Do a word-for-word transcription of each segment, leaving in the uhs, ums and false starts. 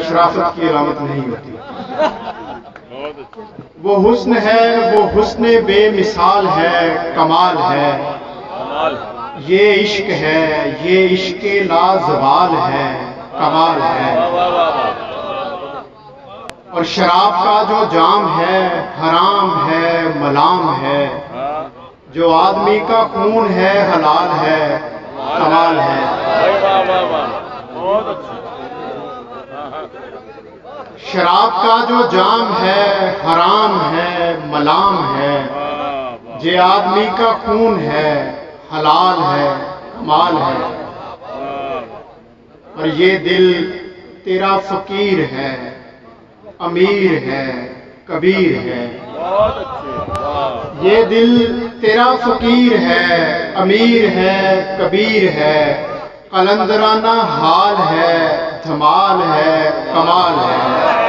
शराफत की अलामत नहीं होती। वो हुस्न है, वो हुस्न बेमिसाल है, कमाल है, ये इश्क है, ये इश्क लाजवाल है, कमाल है। और शराब का जो जाम है हराम है, मलाम है, जो आदमी का खून है हलाल है, कमाल है। शराब का जो जाम है हराम है, मलाम है, जे आदमी का खून है हलाल है, कमाल है। और ये दिल तेरा फकीर है, अमीर है, कबीर है। ये दिल तेरा फकीर है, अमीर है, कबीर है, कलंदराना हाल है, धमाल है, कमाल है।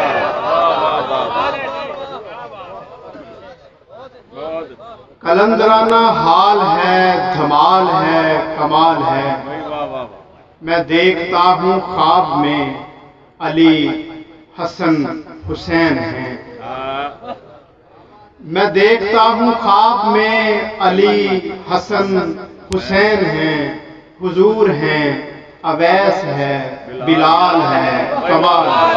कलंदराना हाल है, धमाल है, कमाल है। मैं देखता हूँ ख्वाब में अली हसन हुसैन हैं। मैं देखता हूँ ख्वाब में अली हसन हुसैन हैं, हुजूर हैं, अवैस है, बिलाल है, कमाल है।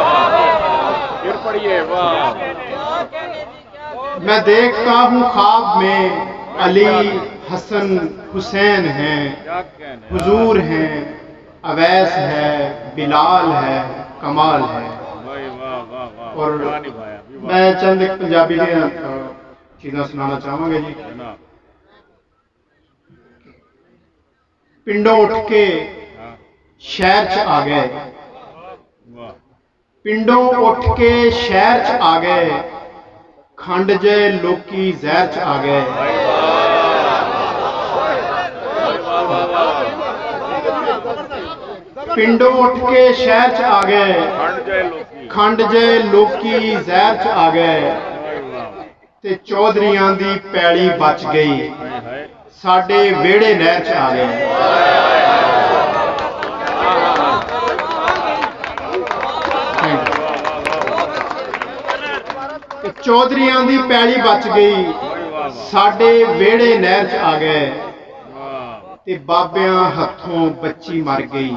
मैं देखता हूँ ख्वाब में अली हसन हुसैन हैं, हुजूर हैं, अवैस है, बिलाल है, कमाल है। और मैं चंद एक पंजाबी चीज़ां सुनाना चाहूँगा जी। पिंडों उठ के शहर च आ गए, पिंडों उठ के शहर च आ गए, खंड जे लोकी जहर च आ गए। पिंडों उठ के शहर च आ गए, खंड जे लोकी जहर च आ गए, ते चौधरियां दी पैड़ी बच गई, साडे वेड़े नहर च आ गए। चौधरियां दी पैड़ी बच गई, साडे वेड़े नहर च आ गए, ते बाबियां हथों बच्ची मर गई,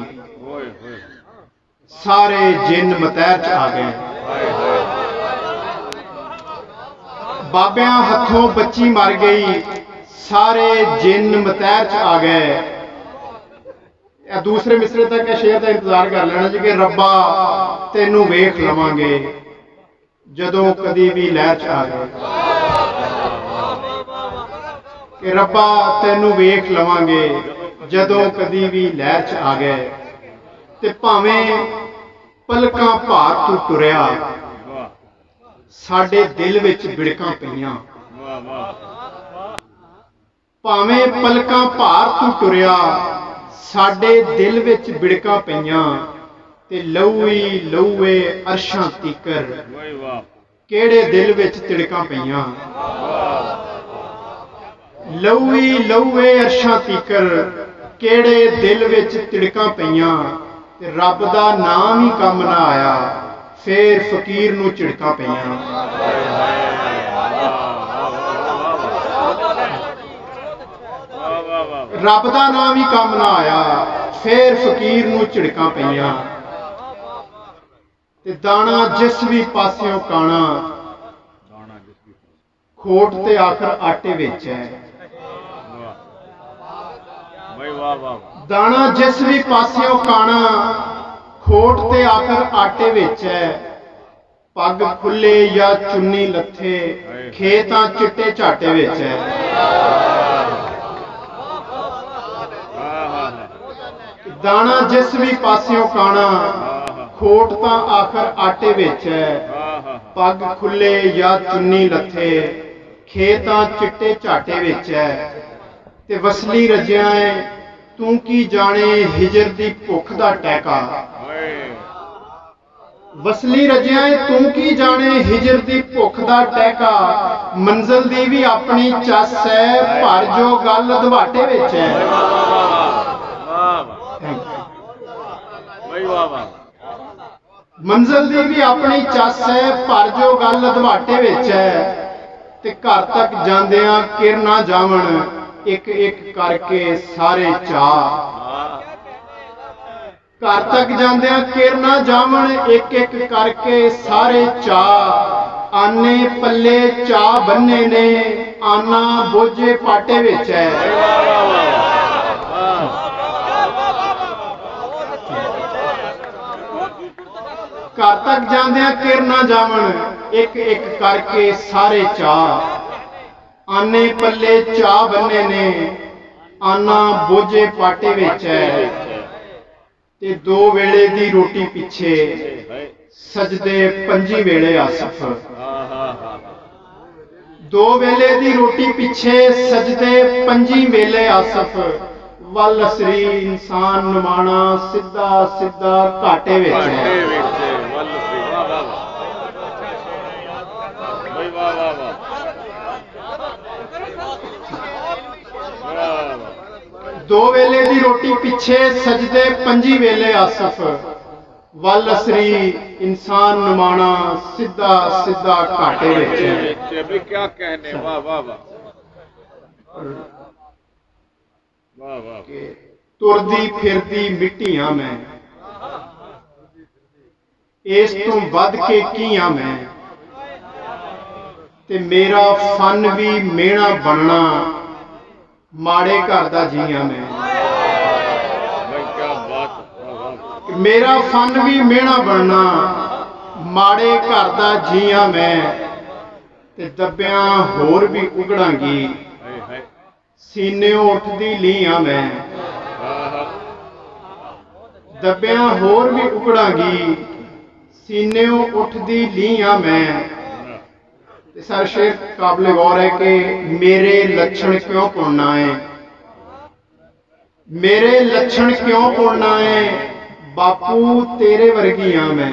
सारे जिन मतैर च आ गए। बाबियां हथों बच्ची मर गई, सारे जिन मतैर च आ गए। दूसरे मिसरे तक शेर का इंतजार कर लेना जी कि रब्बा तेनू वेख लवांगे जदों कदी भी लहर च आ गए, कि रब्बा तेनू वेख लवांगे जदों कदी भी लहर च आ गए। ते भावें पलकां भार तू टुरिया, साडे दिल विच बिड़कां पईयां। भावें पलकां भार तू टुरिया, साडे दिल विच बिड़कां पईयां, ते लहूई लहूए अरशां तीकर, केड़े दिल विच तिड़कां पईयां। लहूई लहूए अरशां तीकर, केड़े दिल विच तिड़कां पईयां, ते रब दा नाम ही कम ना आया, फेर फकीर नू झिड़कां पईयां। रब दा नाम ही कम ना आया, फेर फकीर नू झिड़कां पईयां। ते दाना जिस भी पासियों काना, खोट ते आखर आटे विच है। दाना जिस भी पासियों काना, खोट ते आखर आटे विच है। पग खुले या चुन्नी लथे, खेतां चिट्टे झाटे विच है। दाना जिस भी पासियों काना, खोट तां आखर आटे विच है। पग खुले या चुन्नी लथे, खेतां चिट्टे झाटे विच है। ते वसली रजिया है, तू की जाने हिजर दी भुख दा टैका। वसली रजिया है, तू की जाने हिजर दी भुख दा टैका। मंजिल दी भी अपनी चस है, पर जो गल दवाटे विच है। ਮੰਜ਼ਲ ਦੀ ਵੀ ਆਪਣੀ ਚੱਸ ਹੈ, ਪਰ ਜੋ ਗੱਲ ਅਧਵਾਟੇ ਵਿੱਚ ਹੈ, ਤੇ ਘਰ ਤੱਕ ਜਾਂਦਿਆਂ ਕਿਰ ਨਾ ਜਾਵਣ, ਇੱਕ ਇੱਕ ਕਰਕੇ ਸਾਰੇ ਚਾਅ। ਘਰ ਤੱਕ ਜਾਂਦਿਆਂ ਕਿਰ ਨਾ ਜਾਵਣ, ਇੱਕ ਇੱਕ ਕਰਕੇ ਸਾਰੇ ਚਾਅ। ਆਨੇ ਪੱਲੇ ਚਾਅ ਬੰਨੇ ਨੇ, ਆਨਾ ਬੋਝੇ ਪਾਟੇ ਵਿੱਚ ਹੈ। ਘਰ ਤੱਕ ਜਾਂਦਿਆਂ ਕਿਰ ਨਾ ਜਾਵਣ, ਇੱਕ ਇੱਕ ਕਰਕੇ ਸਾਰੇ ਚਾਅ। ਆਨੇ ਪੱਲੇ ਚਾਅ ਬੰਨੇ ਨੇ, ਆਨਾ ਬੋਝੇ ਪਾਟੇ ਵਿੱਚ ਹੈ। ਤੇ ਦੋ ਵੇਲੇ ਦੀ ਰੋਟੀ ਪਿੱਛੇ ਸਜਦੇ ਪੰਜੀ ਵੇਲੇ ਆਸਫ। ਦੋ ਵੇਲੇ ਦੀ ਰੋਟੀ ਪਿੱਛੇ ਸਜਦੇ ਪੰਜੀ ਵੇਲੇ ਆਸਫ। ਵੱਲ ਅਸਰੀ ਇਨਸਾਨ ਨਮਾਣਾ, ਸਿੱਧਾ ਸਿੱਧਾ ਘਾਟੇ ਵਿੱਚ ਹੈ। ਦੋ ਵੇਲੇ ਦੀ ਰੋਟੀ ਪਿੱਛੇ ਸਜਦੇ ਪੰਜੀ ਵੇਲੇ ਆਸਫ। ਵੱਲ ਅਸਰੀ ਇਨਸਾਨ ਨਮਾਣਾ, ਸਿੱਧਾ ਸਿੱਧਾ ਘਾਟੇ ਵਿੱਚ ਹੈ। ਵੀ ਕਿਆ ਕਹਿਨੇ, ਵਾਹ ਵਾਹ ਵਾਹ ਵਾਹ ਵਾਹ। ਤੁਰਦੀ ਫਿਰਦੀ ਮਿੱਟੀਆਂ ਮੈਂ, ਇਸ ਤੋਂ ਵੱਧ ਕੇ ਕੀ ਆ ਮੈਂ। ਤੇ ਮੇਰਾ ਫਨ ਵੀ ਮਿਹਣਾ ਬਣਨਾ, ਮਾੜੇ ਘਰ ਦਾ ਜੀ ਆ ਮੈਂ। ਮੇਰਾ ਫਨ ਵੀ ਮਿਹਣਾ ਬਣਨਾ, ਮਾੜੇ ਘਰ ਦਾ ਜੀ ਆ ਮੈਂ। ਤੇ ਦੱਬਿਆਂ ਹੋਰ ਵੀ ਉਗੜਾਂਗੀ, ਸੀਨਿਓਂ ਉੱਠਦੀ ਲੀ ਆ ਮੈਂ। ਦੱਬਿਆਂ ਹੋਰ ਵੀ ਉਗੜਾਂਗੀ, ਸੀਨਿਓਂ ਉੱਠਦੀ ਲੀ ਆ ਮੈਂ। ਤੇ ਸਰ ਸ਼ੇਰ ਕਾਬਲੇ ਗੌਰ ਹੈ ਕਿ ਮੇਰੇ ਲੱਛਣ ਕਿਉਂ ਪੁੰਨਾ ਹੈ, ਮੇਰੇ ਲੱਛਣ ਕਿਉਂ ਪੁੰਨਾ ਹੈ, ਬਾਪੂ ਤੇਰੇ ਵਰਗੀ ਆ ਮੈਂ।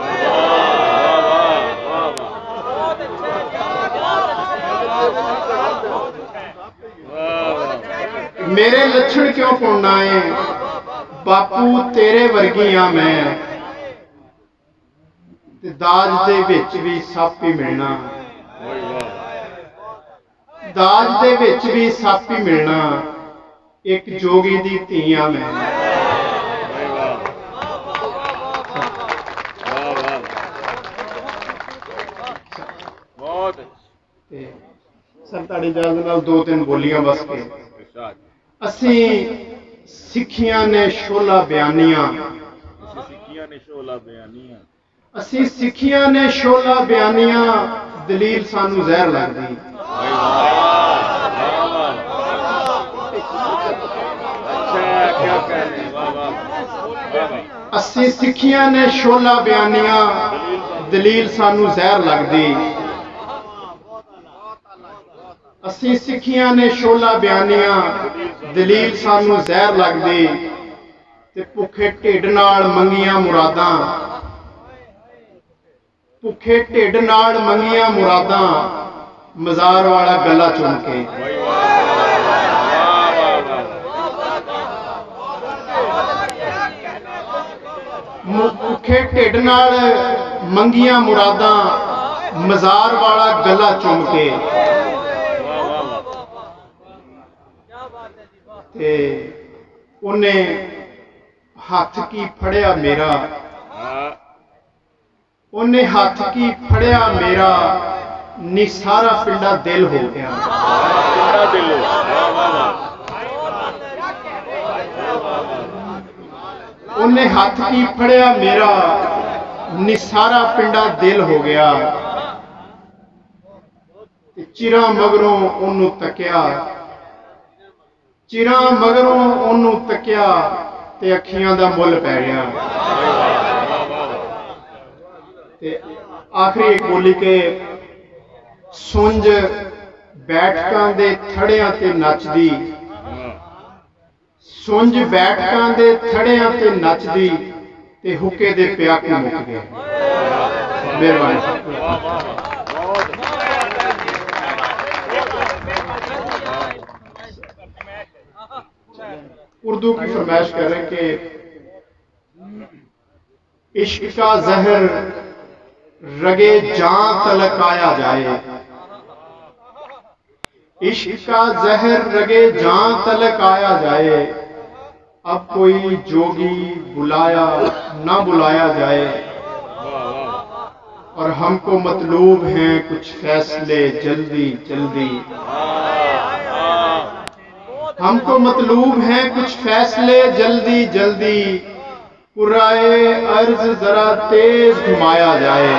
ਮੇਰੇ ਲੱਛਣ ਕਿਉਂ ਪੁੰਨਾ ਹੈ, ਬਾਪੂ ਤੇਰੇ ਵਰਗੀ ਆ ਮੈਂ। ਤੇ ਦਾਜ ਦੇ ਵਿੱਚ ਵੀ ਸੱਪ ਹੀ ਮਿਲਣਾ, ਦਾਜ ਦੇ ਵਿੱਚ ਵੀ ਸੱਪ ਹੀ ਮਿਲਣਾ, ਇੱਕ ਜੋਗੀ ਦੀ ਧੀ ਆ ਮੈਂ। ਸਰ ਤੁਹਾਡੀ ਇਜਾਜ਼ਤ ਨਾਲ ਦੋ ਤਿੰਨ ਬੋਲੀਆਂ ਬਸ ਕੇ। ਅਸੀਂ ਸਿੱਖੀਆਂ ਨੇ ਸ਼ੋਲਾ ਬਿਆਨੀਆਂ, ਅਸੀਂ ਸਿੱਖੀਆਂ ਨੇ ਸ਼ੋਲਾ ਬਿਆਨੀਆਂ, ਦਲੀਲ ਸਾਨੂੰ ਜ਼ਹਿਰ ਲੱਗਦੀ। ਅਸੀਂ ਸਿੱਖੀਆਂ ਨੇ ਸ਼ੋਲਾ ਬਿਆਨੀਆਂ, ਦਲੀਲ ਸਾਨੂੰ ਜ਼ਹਿਰ ਲੱਗਦੀ। ਅਸੀਂ ਸਿੱਖੀਆਂ ਨੇ ਸ਼ੋਲਾ ਬਿਆਨੀਆਂ, ਦਲੀਲ ਸਾਨੂੰ ਜ਼ਹਿਰ ਲੱਗਦੀ। ਤੇ ਭੁੱਖੇ ਢਿੱਡ ਨਾਲ ਮੰਗੀਆਂ ਮੁਰਾਦਾਂ, ਭੁੱਖੇ ਢਿੱਡ ਨਾਲ ਮੰਗੀਆਂ ਮੁਰਾਦਾਂ, ਮਜ਼ਾਰ ਵਾਲਾ ਗਲਾ ਚੁੰਮ ਕੇ। ਭੁੱਖੇ ਢਿੱਡ ਨਾਲ ਮੰਗੀਆਂ ਮੁਰਾਦਾਂ, ਮਜ਼ਾਰ ਵਾਲਾ ਗਲਾ ਚੁੰਮ ਕੇ। ਤੇ ਉਹਨੇ ਹੱਥ ਕੀ ਫੜਿਆ ਮੇਰਾ, ਉਹਨੇ ਹੱਥ ਕੀ ਫੜਿਆ ਮੇਰਾ, ਨੀ ਸਾਰਾ ਪਿੰਡਾ ਦਿਲ ਹੋ ਗਿਆ। ਉਹਨੇ ਹੱਥ ਕੀ ਫੜਿਆ ਮੇਰਾ, ਨੀ ਸਾਰਾ ਪਿੰਡਾ ਦਿਲ ਹੋ ਗਿਆ। ਤੇ ਚਿਰਾਂ ਮਗਰੋਂ ਉਹਨੂੰ ਤੱਕਿਆ, ਚਿਰਾਂ ਮਗਰੋਂ ਉਹਨੂੰ ਤੱਕਿਆ, ਤੇ ਅੱਖੀਆਂ ਦਾ ਮੁੱਲ ਪੈ ਗਿਆ। ਤੇ ਆਖਰੀ ਇੱਕ ਬੋਲੀ ਕਿ ਸੁੰਝ ਬੈਠਕਾਂ ਦੇ ਥੜਿਆਂ ਤੇ ਨੱਚਦੀ, ਸੁੰਝ ਬੈਠਕਾਂ ਦੇ ਥੜਿਆਂ ਤੇ ਨੱਚਦੀ, ਤੇ ਹੁੱਕੇ ਦੇ ਪਿਆਕੇ ਮੁੱਕ ਗਏ। ਮਿਹਰਬਾਨੀ। اردو کی فرمائش کر رہے ہیں کہ عشق کا زہر رگے جان تلک آیا جائے، عشق کا زہر رگے جان تلک آیا جائے، اب کوئی جوگی بلایا نہ بلایا جائے، اور ہم کو مطلوب ہیں کچھ فیصلے جلدی جلدی، ہم کو مطلوب ہیں کچھ فیصلے جلدی جلدی، قرائے ارض ذرا تیز گھمایا جائے،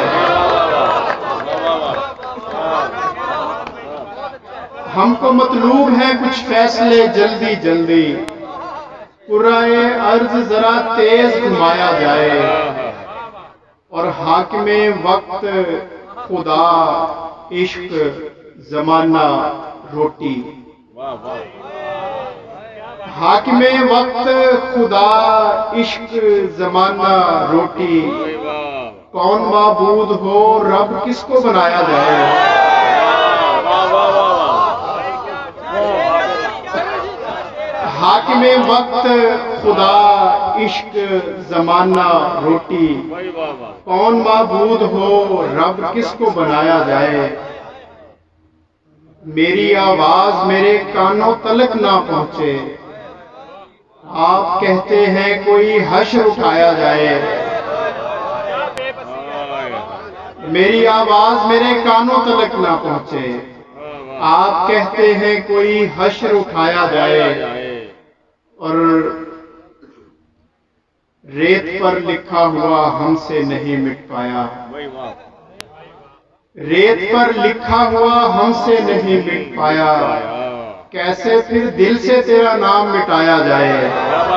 ہم کو مطلوب ہیں کچھ فیصلے جلدی جلدی، قرائے ارض ذرا تیز گھمایا جائے، اور حاکم وقت خدا عشق زمانہ روٹی، حاکم وقت خدا عشق زمانہ روٹی، کون معبود ہو رب کس کو بنایا جائے، حاکم وقت خدا عشق زمانہ روٹی، کون معبود ہو رب کس کو بنایا جائے، میری آواز میرے کانوں تلک نہ پہنچے، آپ کہتے ہیں کوئی حشر اٹھایا جائے، میری آواز میرے کانوں تلک نہ پہنچے، آپ کہتے ہیں کوئی حشر اٹھایا جائے، اور ریت پر لکھا ہوا ہم سے نہیں مٹ پایا، ریت پر لکھا ہوا ہم سے نہیں مٹ پایا، کیسے پھر دل سے تیرا نام مٹایا جائے،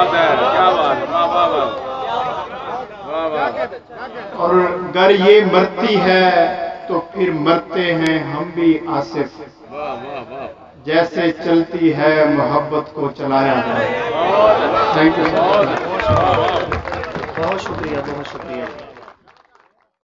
اور گر یہ مرتی ہے تو پھر مرتے ہیں ہم بھی آصف، جیسے چلتی ہے محبت کو چلایا جائے۔ تھینک یو، بہت شکریہ، بہت شکریہ۔